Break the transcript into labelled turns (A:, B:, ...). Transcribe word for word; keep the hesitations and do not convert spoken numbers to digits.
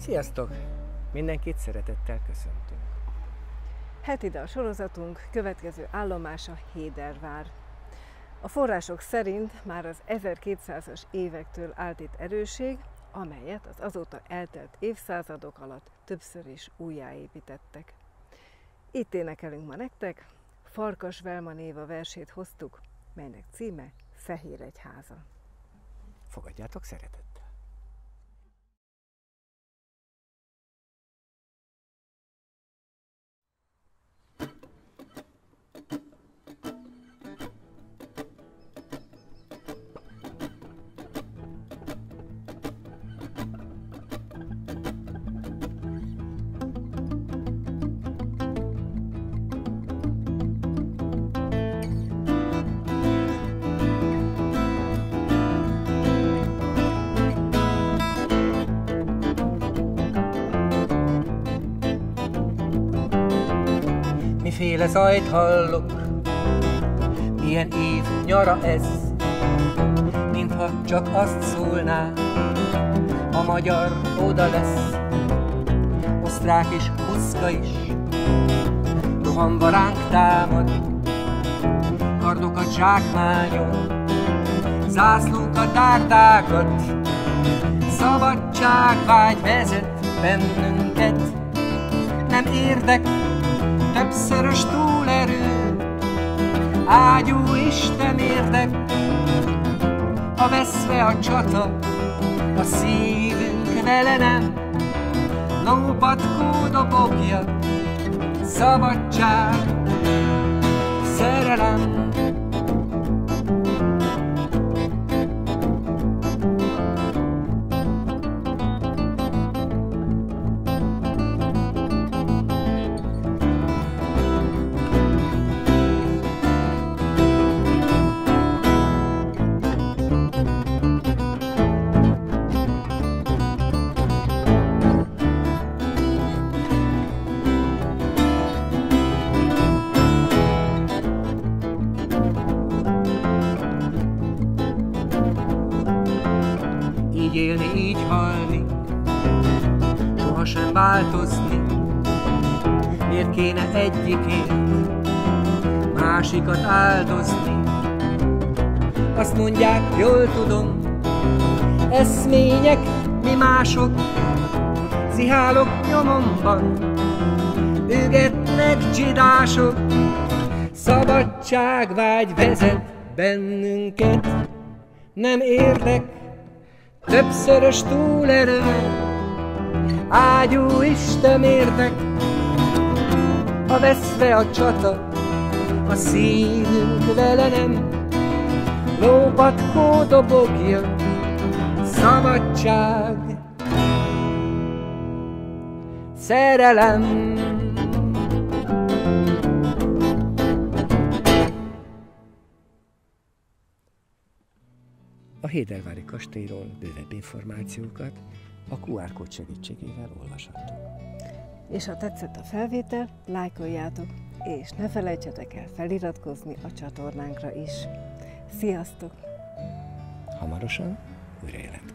A: Sziasztok! Mindenkit szeretettel köszöntünk.
B: Hetida sorozatunk következő állomása Hédervár. A források szerint már az ezerkétszázas évektől állt itt erőség, amelyet az azóta eltelt évszázadok alatt többször is újjáépítettek. Itt énekelünk ma nektek, Farkas Velma Néva versét hoztuk, melynek címe Fehéregyháza.
A: Fogadjátok szeretettel! Miféle zajt hallok, milyen év nyara ez, mintha csak azt szólná, a magyar oda lesz. Osztrák és huszka is rohanva ránk támad, kardokat zsákmányol, zászlókat, tárdákat, szabadságvágy vezet bennünket. Nem érdek többszörös túlerő, ágyú Isten érdek, a veszve a csata, a szívünk vele nem, lópatkó dobogja, szabadság, szerelem. Így élni, így halni, sohasem változni. Miért kéne egyikért másikat áldozni? Azt mondják, jól tudom, eszmények, mi mások, zihálok nyomomban, ügetnek csidások. Szabadságvágy vezet bennünket, nem érdek többszörös túlerő, ágyú Isten érdek, a veszve a csata, a szívünk vele nem, lópatkó dobogja, szabadság, szerelem. A Hédervári kastélyról bővebb információkat a kú ár kód segítségével olvashatunk.
B: És ha tetszett a felvétel, lájkoljátok, és ne felejtsetek el feliratkozni a csatornánkra is. Sziasztok!
A: Hamarosan újra jelentkezünk.